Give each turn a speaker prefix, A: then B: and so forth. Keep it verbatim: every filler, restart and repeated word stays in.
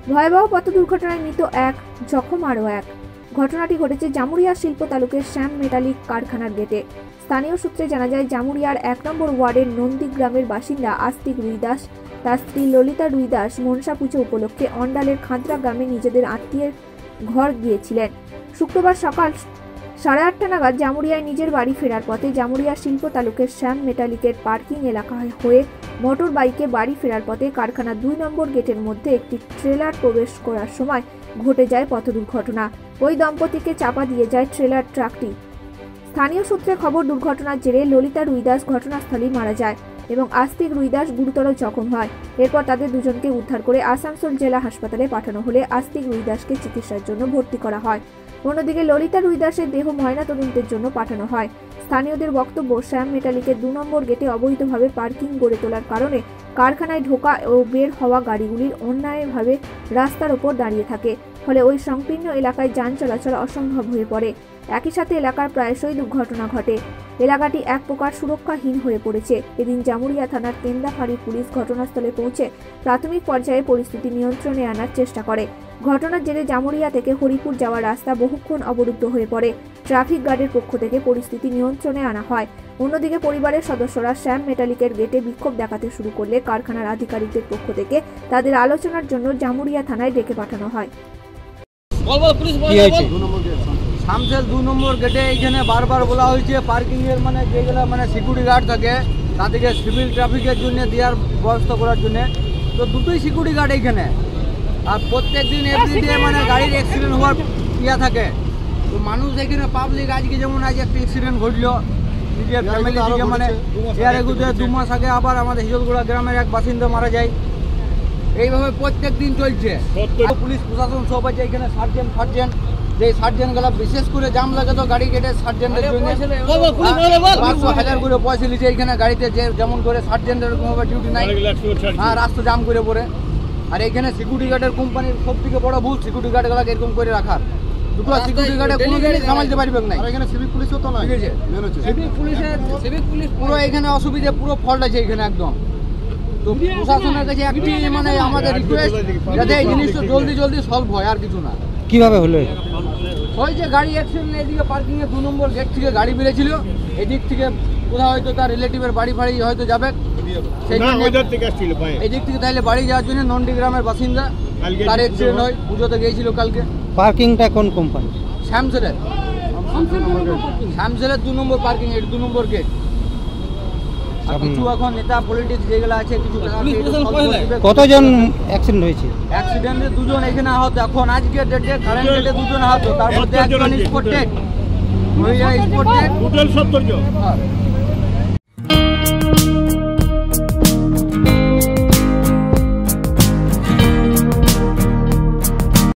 A: ভয়াবহ পথ দুর্ঘটনায় মৃত এক, জখম আরও এক। ঘটনাটি ঘটেছে জামুরিয়া শিল্প তালুকের শ্যাম মেটালিক কারখানার গেটে। স্থানীয় সূত্রে জানা যায়, জামুরিয়ার এক নম্বর ওয়ার্ডের নন্দীগ্রামের বাসিন্দা আস্তিক রুইদাস তার স্ত্রী ললিতা রুইদাস মনসা পুজো উপলক্ষে অন্ডালের খাঁতরা গ্রামে নিজেদের আত্মীয়ের ঘর গিয়েছিলেন। শুক্রবার সকাল সাড়ে আটটা নাগাদ জামুরিয়ায় নিজের বাড়ি ফেরার পথে জামুরিয়া শিল্প তালুকের শ্যাম মেটালিকের পার্কিং এলাকা হয়ে মোটর বাইকে বাড়ি ফেরার পথে কারখানার দুই নম্বর গেটের মধ্যে একটি ট্রেলার প্রবেশ করার সময় ঘটে যায় পথ দুর্ঘটনা। ওই দম্পতিকে চাপা দিয়ে যায় ট্রেলার ট্রাকটি। স্থানীয় সূত্রে খবর, দুর্ঘটনার জেরে ললিতা রুইদাস ঘটনাস্থলেই মারা যায় এবং আস্তিক রুইদাস গুরুতর জখম হয়। এরপর তাদের দুজনকে উদ্ধার করে আসানসোল জেলা হাসপাতালে পাঠানো হলে আস্তিক রুইদাসকে চিকিৎসার জন্য ভর্তি করা হয়। অন্যদিকে ললিতা রুইদাসের দেহ ময়নাতদন্তের জন্য পাঠানো হয়। স্থানীয়দের বক্তব্য, শ্যাম মেটালিকের দু নম্বর গেটে অবৈধভাবে পার্কিং গড়ে তোলার কারণে কারখানায় ঢোকা ও বের হওয়া গাড়িগুলির অন্যায়ভাবে রাস্তার ওপর দাঁড়িয়ে থাকে, ফলে ওই সংকীর্ণ এলাকায় যান চলাচল অসম্ভব হয়ে পড়ে। একই সাথে এলাকার প্রায়শই দুর্ঘটনা ঘটে। এলাকাটি এক প্রকার সুরক্ষাহীন হয়ে পড়েছে। এদিন জামুরিয়া থানার কেন্দাফাড়ি পুলিশ ঘটনাস্থলে পৌঁছে প্রাথমিক পর্যায়ে পরিস্থিতি নিয়ন্ত্রণে আনার চেষ্টা করে। ঘটনার জেরে জামুরিয়া থেকে হরিপুর যাওয়ার রাস্তা বহুক্ষণ অবরুদ্ধ হয়ে পড়ে। ট্রাফিক গার্ডের পক্ষ থেকে পরিস্থিতি নিয়ন্ত্রণে আনা হয়। অন্যদিকে পরিবারের সদস্যরা শ্যাম মেটালিকের গেটে বিক্ষোভ দেখাতে শুরু করলে কারখানার আধিকারিকদের পক্ষ থেকে তাদের আলোচনার জন্য জামুরিয়া থানায় ডেকে পাঠানো হয়।
B: শামসেল দু নম্বর গেটে এইখানে বারবার বলা হয়েছে পার্কিং এর মানে যেগুলো মানে সিকিউরিটি গার্ড থাকে তাদেরকে সিভিল ট্রাফিকের জন্য দেওয়ার ব্যবস্থা করার জন্য, তো দুটোই সিকিউরিটি গার্ড এইখানে। আর প্রত্যেক দিন এভরিডে মানে গাড়ির অ্যাক্সিডেন্ট হওয়ার ইয়া থাকে। তো মানুষ এখানে পাবলিক আজকে যেমন আজ একটা অ্যাক্সিডেন্ট ঘটলো নিজের ফ্যামিলি থেকে, মানে এর এগুতে দু মাস আগে আবার আমাদের হিজলগুড়া গ্রামের এক বাসিন্দা মারা যায়। এইভাবে প্রত্যেক দিন চলছে। পুলিশ প্রশাসন সব আছে এখানে, সার্জেন্ট ফার্জেন্ট, যে সার্জেন্টগুলো বিশেষ করে জাম লাগে তো গাড়ি কেটে সার্জেন্টের জন্য পাঁচশো হাজার করে পয়সা লিখে এখানে গাড়িতে, যে যেমন করে সার্জেন্টের এরকমভাবে ডিউটি নাই, হ্যাঁ রাস্তা জাম করে পড়ে। আর এখানে সিকিউরিটি গার্ডের কোম্পানির সব থেকে বড় ভুল সিকিউরিটি গার্ডগুলোকে এরকম করে রাখার। দুটো সিকিউরিটি গার্ডে কোনো জিনিস সামালতে পারবে না। এখানে সিভিক পুলিশও তো নয়, ঠিক আছে, সিভিক পুলিশের সিভিক পুলিশ পুরো এখানে অসুবিধা, পুরো ফল্ট আছে এখানে একদম। তো প্রশাসনের কাছে একটি মানে আমাদের রিকোয়েস্ট, যাতে এই জিনিসটা জলদি জলদি সলভ হয়, আর কিছু না।
C: কিভাবে হলো?
B: হয়েছে গাড়ি অ্যাক্সিডেন্ট, এদিকে পার্কিং এ দু নম্বর গেট থেকে গাড়ি বেরিয়েছিল, এদিক থেকে কোথাও হয়তো তার রিলেটিভের বাড়ি ফাড়ি হয়তো যাবে, সেই জন্য এদিক থেকে তাহলে বাড়ি যাওয়ার জন্য নন্দীগ্রামের বাসিন্দা, তার অ্যাক্সিডেন্ট হয়। পুজোতে গিয়েছিল কালকে।
C: পার্কিংটা কোন কোম্পানি?
B: শ্যামসেলের শ্যামসেলের দু নম্বর পার্কিং, এর দু নম্বর গেট। কিছু এখন নেতা পলিটিক্স যেগুলো আছে কিছু।
C: কতজন অ্যাক্সিডেন্ট হয়েছে?
B: অ্যাক্সিডেন্টে দুজন এখানে আহত, এখন আজকে ডেটে কারেন্ট ডেটে দুজন আহত, তার মধ্যে একজন স্পট ডেড, টোটাল সত্তর জন।